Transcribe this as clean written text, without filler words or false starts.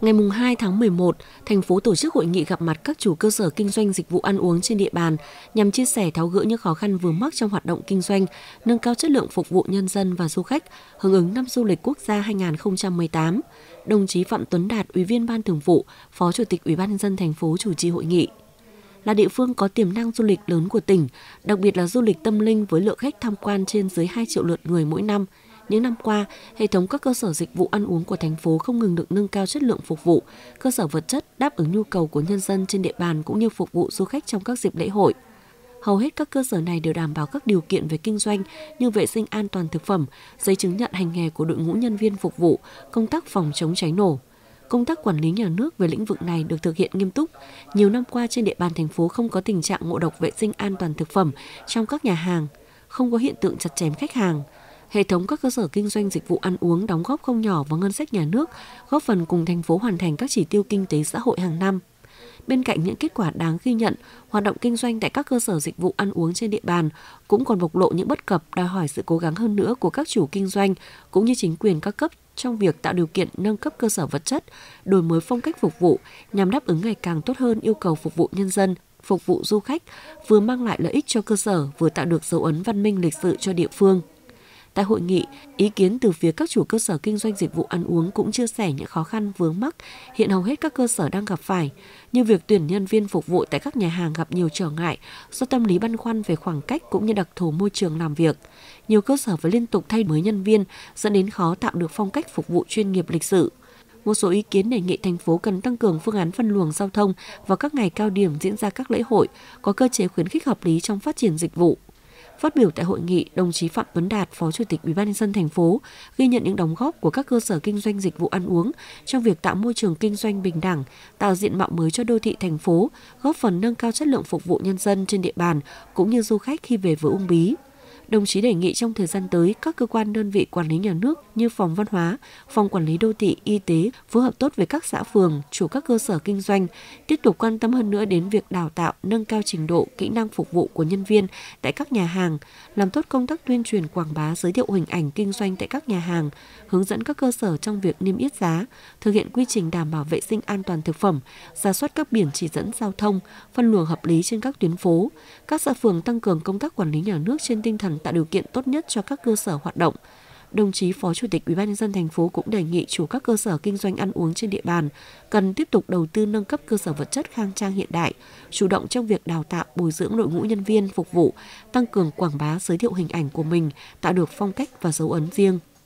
Ngày 2 tháng 11, thành phố tổ chức hội nghị gặp mặt các chủ cơ sở kinh doanh dịch vụ ăn uống trên địa bàn nhằm chia sẻ tháo gỡ những khó khăn vướng mắc trong hoạt động kinh doanh, nâng cao chất lượng phục vụ nhân dân và du khách, hưởng ứng năm du lịch quốc gia 2018. Đồng chí Phạm Tuấn Đạt, Ủy viên Ban Thường vụ, Phó Chủ tịch Ủy ban nhân dân thành phố chủ trì hội nghị. Là địa phương có tiềm năng du lịch lớn của tỉnh, đặc biệt là du lịch tâm linh với lượng khách tham quan trên dưới 2 triệu lượt người mỗi năm. Những năm qua, hệ thống các cơ sở dịch vụ ăn uống của thành phố không ngừng được nâng cao chất lượng phục vụ, cơ sở vật chất đáp ứng nhu cầu của nhân dân trên địa bàn cũng như phục vụ du khách trong các dịp lễ hội. Hầu hết các cơ sở này đều đảm bảo các điều kiện về kinh doanh như vệ sinh an toàn thực phẩm, giấy chứng nhận hành nghề của đội ngũ nhân viên phục vụ, công tác phòng chống cháy nổ. Công tác quản lý nhà nước về lĩnh vực này được thực hiện nghiêm túc. Nhiều năm qua trên địa bàn thành phố không có tình trạng ngộ độc vệ sinh an toàn thực phẩm trong các nhà hàng, không có hiện tượng chặt chém khách hàng. Hệ thống các cơ sở kinh doanh dịch vụ ăn uống đóng góp không nhỏ vào ngân sách nhà nước, góp phần cùng thành phố hoàn thành các chỉ tiêu kinh tế xã hội hàng năm. Bên cạnh những kết quả đáng ghi nhận, hoạt động kinh doanh tại các cơ sở dịch vụ ăn uống trên địa bàn cũng còn bộc lộ những bất cập đòi hỏi sự cố gắng hơn nữa của các chủ kinh doanh cũng như chính quyền các cấp trong việc tạo điều kiện nâng cấp cơ sở vật chất, đổi mới phong cách phục vụ nhằm đáp ứng ngày càng tốt hơn yêu cầu phục vụ nhân dân, phục vụ du khách, vừa mang lại lợi ích cho cơ sở, vừa tạo được dấu ấn văn minh lịch sử cho địa phương. Tại hội nghị, ý kiến từ phía các chủ cơ sở kinh doanh dịch vụ ăn uống cũng chia sẻ những khó khăn vướng mắc hiện hầu hết các cơ sở đang gặp phải, như việc tuyển nhân viên phục vụ tại các nhà hàng gặp nhiều trở ngại do tâm lý băn khoăn về khoảng cách cũng như đặc thù môi trường làm việc. Nhiều cơ sở phải liên tục thay mới nhân viên dẫn đến khó tạo được phong cách phục vụ chuyên nghiệp lịch sự. Một số ý kiến đề nghị thành phố cần tăng cường phương án phân luồng giao thông vào các ngày cao điểm diễn ra các lễ hội, có cơ chế khuyến khích hợp lý trong phát triển dịch vụ. Phát biểu tại hội nghị, đồng chí Phạm Tuấn Đạt, Phó Chủ tịch Ủy ban nhân dân thành phố ghi nhận những đóng góp của các cơ sở kinh doanh dịch vụ ăn uống trong việc tạo môi trường kinh doanh bình đẳng, tạo diện mạo mới cho đô thị thành phố, góp phần nâng cao chất lượng phục vụ nhân dân trên địa bàn cũng như du khách khi về với Uông Bí. Đồng chí đề nghị trong thời gian tới, các cơ quan đơn vị quản lý nhà nước như Phòng Văn hóa, Phòng Quản lý Đô thị, Y tế phối hợp tốt với các xã phường, chủ các cơ sở kinh doanh, tiếp tục quan tâm hơn nữa đến việc đào tạo, nâng cao trình độ, kỹ năng phục vụ của nhân viên tại các nhà hàng, làm tốt công tác tuyên truyền quảng bá giới thiệu hình ảnh kinh doanh tại các nhà hàng, hướng dẫn các cơ sở trong việc niêm yết giá, thực hiện quy trình đảm bảo vệ sinh an toàn thực phẩm, rà soát các biển chỉ dẫn giao thông, phân luồng hợp lý trên các tuyến phố. Các xã phường tăng cường công tác quản lý nhà nước trên tinh thần tạo điều kiện tốt nhất cho các cơ sở hoạt động. Đồng chí Phó Chủ tịch Ủy ban nhân dân thành phố cũng đề nghị chủ các cơ sở kinh doanh ăn uống trên địa bàn cần tiếp tục đầu tư nâng cấp cơ sở vật chất khang trang hiện đại, chủ động trong việc đào tạo, bồi dưỡng đội ngũ nhân viên phục vụ, tăng cường quảng bá giới thiệu hình ảnh của mình, tạo được phong cách và dấu ấn riêng.